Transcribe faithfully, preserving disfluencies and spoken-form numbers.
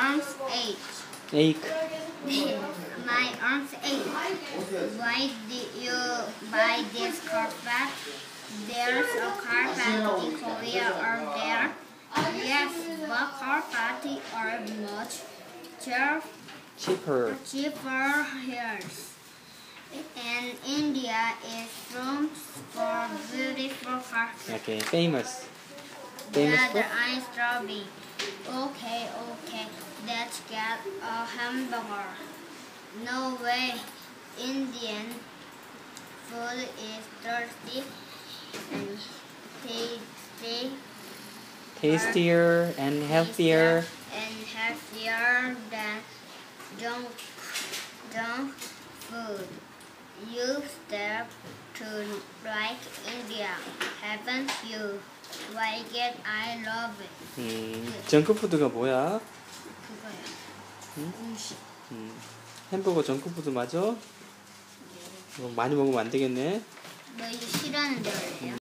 arms ache. Ache. My arms ache. Why did you buy this carpet? There's a carpet in Korea, are there? Yes, but carpets are much Cheaper. cheaper here. And India is famous for beautiful carpets. Okay, famous. Famous Yeah, for? the ice strawberry. Okay, okay, let's get a hamburger. No way, Indian food is thirsty and tasty. Tastier and healthier. And healthier than junk, junk food. You step to like India, haven't you? Like it, I love it. 음, 정크푸드가 뭐야? 그거야. 응? 음식. 음, 햄버거 정크푸드 맞아? 이거 많이 먹으면 안 되겠네. 너 이거 싫어하는데 원래요?